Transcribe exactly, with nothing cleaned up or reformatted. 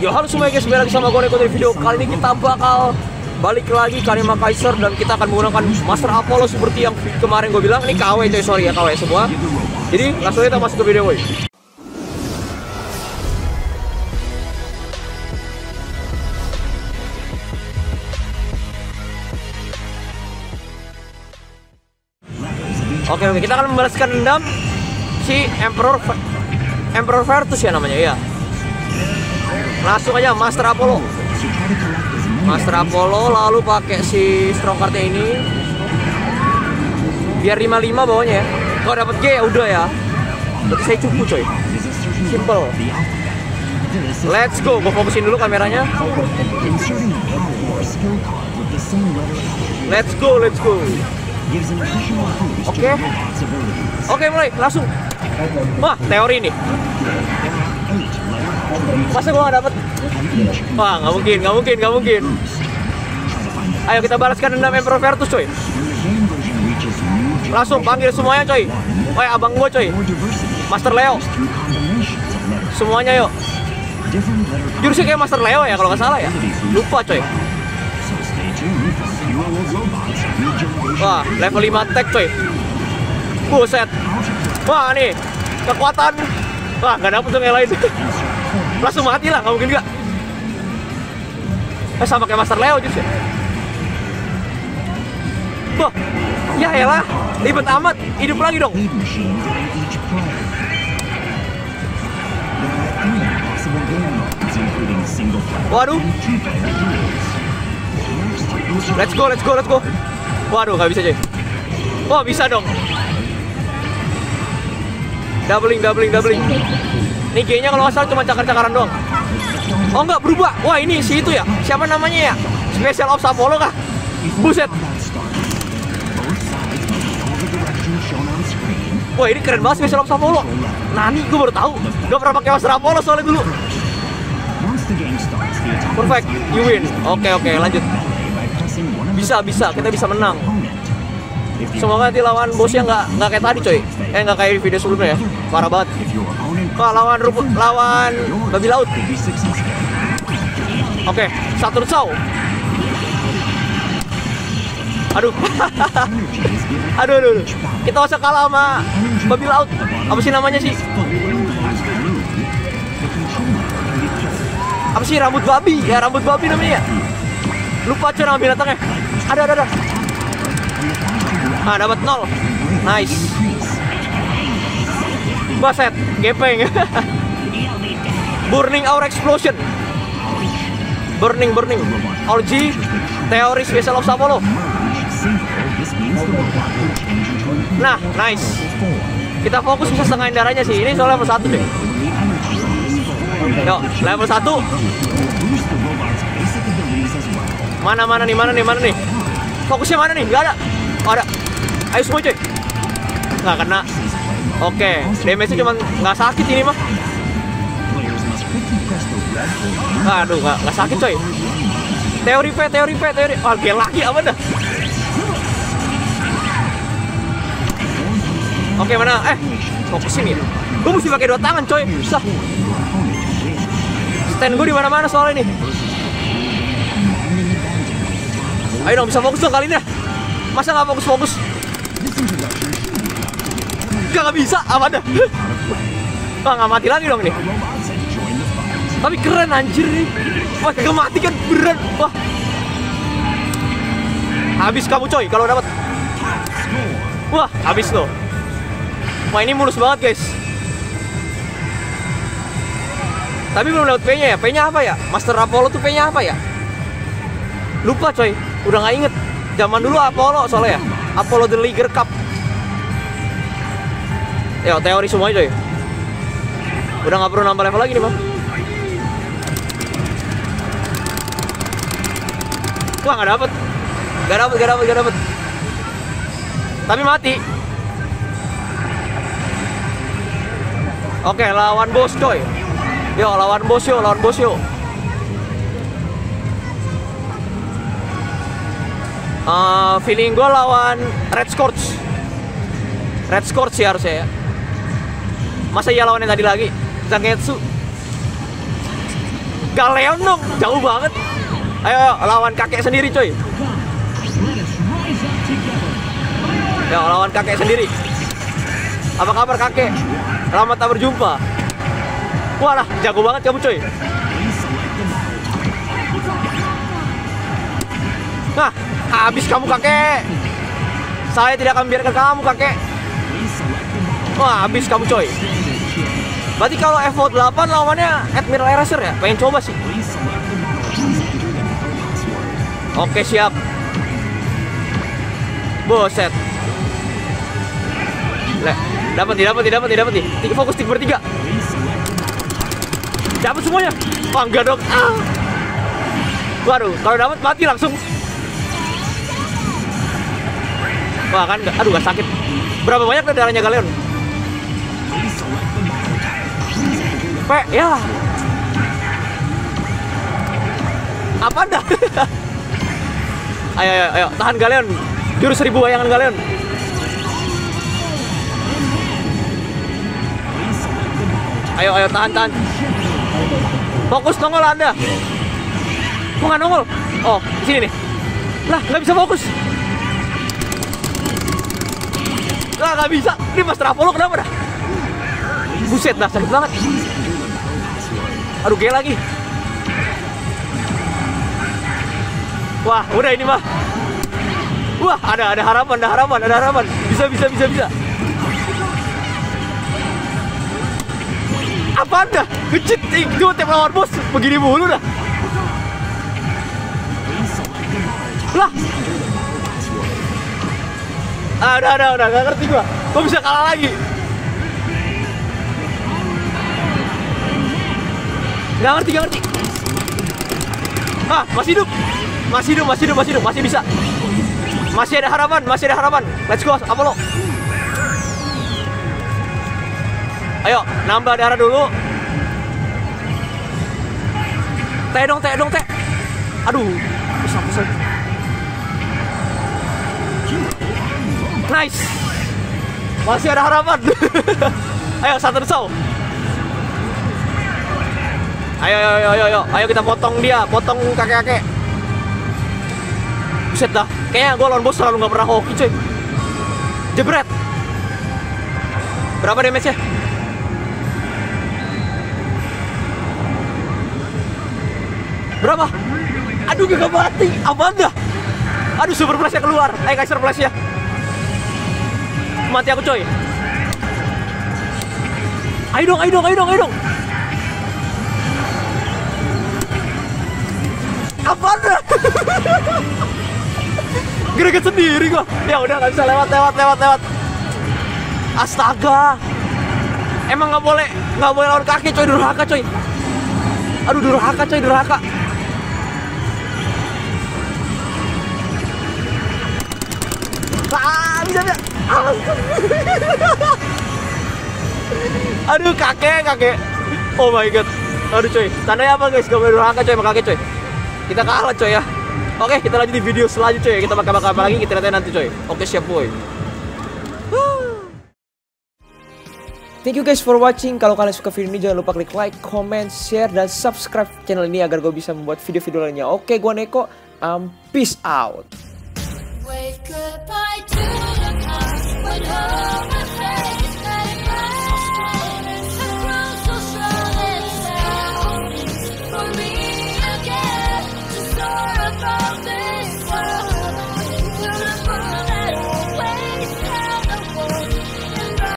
Yo, halo semuanya guys, kembali lagi sama gue Neko dari video. Kali ini kita bakal balik lagi ke Anima Kaiser dan kita akan menggunakan Master Apollo seperti yang kemarin gue bilang. Ini K W coy, sorry ya K W semua. Jadi langsung kita masuk ke video boy. Oke oke, kita akan membalaskan dendam si Emperor Emperor Vertus ya namanya ya. Langsung aja Master Apollo. Master Apollo lalu pakai si strong card-nya ini. Biar lima lima bawahnya ya. Kalau dapat G ya udah ya. Berarti saya cukup coy. Simple. Let's go. Gue fokusin dulu kameranya. Let's go, let's go. Oke. Okay. Oke, okay, mulai langsung. Wah, teori nih. Masa gua gak dapet? Wah, nggak mungkin, nggak mungkin, nggak mungkin. Ayo kita balaskan dendam Emperor Vertus coy. Langsung panggil semuanya coy. Woi abang gua coy, Master Leo. Semuanya yuk. Jurusnya kayak Master Leo ya kalau nggak salah ya. Lupa coy. Wah, level lima attack coy. Buset. Wah nih, kekuatan. Wah, nggak dapet tuh yang lain. Langsung mati lah, nggak mungkin nggak. Eh sama kayak Master Leo justru. Wah, ya elah, ribet amat. Hidup lagi dong. Waduh. Let's go, let's go, let's go. Waduh, nggak bisa coy. Wah, bisa dong. Doubling, doubling, doubling. Ini G-nya kalau nggak salah cuma cakar-cakaran doang. Oh nggak, berubah. Wah ini si itu ya. Siapa namanya ya? Special Ops Apollo kah? Buset. Wah ini keren banget Special Ops Apollo. Nani, gue baru tahu. Gak pernah pakai Master Apollo soalnya dulu. Perfect, you win. Oke oke, lanjut. Bisa bisa, kita bisa menang. Semoga nanti lawan bosnya nggak nggak kayak tadi coy. Eh nggak kayak di video sebelumnya ya. Parah banget. Wah lawan rumput, lawan babi laut. Oke, satu Saw. Aduh. aduh, aduh, aduh. Kita usah kalah sama babi laut. Apa sih namanya sih? Apa sih rambut babi? Ya rambut babi namanya. Lupa coy nama binatangnya. Ada, ada, ada. Ah, dapat nol. Nice. Baset, gepeng. Burning Aura Explosion. Burning, burning. Orgy, teori Special Ops Apollo. Nah, nice. Kita fokus bisa setengah darahnya sih. Ini soal level satu deh. Yuk, level satu. Mana, mana nih, mana nih, mana nih. Fokusnya mana nih? Gak ada. Oh, ada. Ayo semua coy. Nggak kena. Oke, damage-nya cuma nggak sakit ini mah. Aduh, nggak nggak sakit coy. Teori P, teori P, teori. Wah, oh, kayak lagi apa dah? Oke mana? Eh, fokus sini. Gue mesti pakai dua tangan coy. Susah. Stand gue di mana-mana soalnya ini. Ayo dong, bisa fokus dong kali ini. Masa nggak fokus-fokus? Gak bisa, apa dah? Wah, nggak mati lagi dong nih. Tapi keren anjir nih. Wah, kagak mati kan beneran. Wah. Habis kamu coy kalau dapat. Wah, habis loh. Wah, ini mulus banget, guys. Tapi belum dapat P-nya ya. P-nya apa ya? Master Apollo tuh P-nya apa ya? Lupa coy. Udah nggak inget. Zaman dulu Apollo soalnya ya. Apollo the Liger Cup. Ya, teori semua coy. Udah nggak perlu nambah level lagi nih, Bang. Wah, nggak dapet. Nggak dapet, nggak dapet, nggak dapet. Tapi mati. Oke, lawan bos coy. Yo, lawan bos yo, lawan bos yo. Uh, feeling gue lawan Red Scorch. Red Scorch sih harusnya ya. Masa iya lawannya tadi lagi Zangetsu. Galeon dong, jauh banget. Ayo lawan kakek sendiri coy. Ya lawan kakek sendiri. Apa kabar kakek? Lama tak berjumpa. Walah, jago banget kamu coy. Nah, habis kamu kakek. Saya tidak akan biarkan kamu kakek. Wah, habis kamu coy. Berarti kalau Evo delapan lawannya Admiral Eraser ya? Pengen coba sih. Oke, siap. Boset. Le, dapat nih, dapat nih, dapat nih, dapat nih. Tiga fokus tiga bertiga. Dapat semuanya. Wah, enggak dong. Ah. Waduh, kalau dapat mati langsung. Wah, kan enggak. Aduh, gak sakit. Berapa banyak darahnya Galeon? Pe, ya. Apa dah? Ayo, ayo, ayo, tahan Galeon. Jurus seribu bayangan Galeon. Ayo, ayo, tahan, tahan. Fokus nongol Anda. Kok nggak nongol? Oh, sini nih. Lah, nggak bisa fokus. Lah, nggak bisa. Ini Master Apollo kenapa dah? Buset dah, sakit banget. Aduh, gel lagi. Wah, udah ini mah. Wah, ada ada harapan, ada harapan, ada harapan. Bisa, bisa, bisa, bisa. Apaan dah? Kecit itu tiap lawan bos begini mulu dah. Lah. Ada, ada, udah gak ngerti gua. Gua bisa kalah lagi. Gak ngerti, gak ngerti. Ah, masih hidup. Masih hidup, masih hidup, masih hidup, masih bisa. Masih ada harapan, masih ada harapan. Let's go, Apollo. Ayo, nambah darah dulu. Teh dong, teh dong, teh. Aduh, bisa, bisa. Nice. Masih ada harapan. Ayo, satu saw. Ayo, ayo, ayo, ayo, ayo kita potong dia, potong kakek-kakek. Buset dah, kayaknya gue lawan bos selalu nggak pernah hoki cuy. Jebret. Berapa damage-nya? Berapa? Aduh, gak mati. Apaan dah? Aduh, super flash-nya keluar. Ayo Kaiser flash-nya. Mati aku coy. Ayo dong, ayo dong, ayo dong, ayo dong. Apaan dah? Greget sendiri gua. Ya udah, nggak bisa lewat, lewat, lewat, lewat. Astaga. Emang nggak boleh, nggak boleh lawan kaki coy, durhaka coy. Aduh, durhaka coy, durhaka. Ah, bisa, bisa. Ah. Aduh, kakek, kakek. Oh my god. Aduh coy, tandanya apa guys? Gak boleh durhaka coy sama kakek coy. Kita kalah coy ya. Oke, kita lanjut di video selanjutnya coy. Kita bakal-bakal apa lagi, kita lihat nanti coy. Oke, siap boy. Thank you guys for watching. Kalau kalian suka video ini jangan lupa klik like, comment, share, dan subscribe channel ini agar gue bisa membuat video-video lainnya. Oke, gue Neko. Um, peace out. Wave goodbye to the past when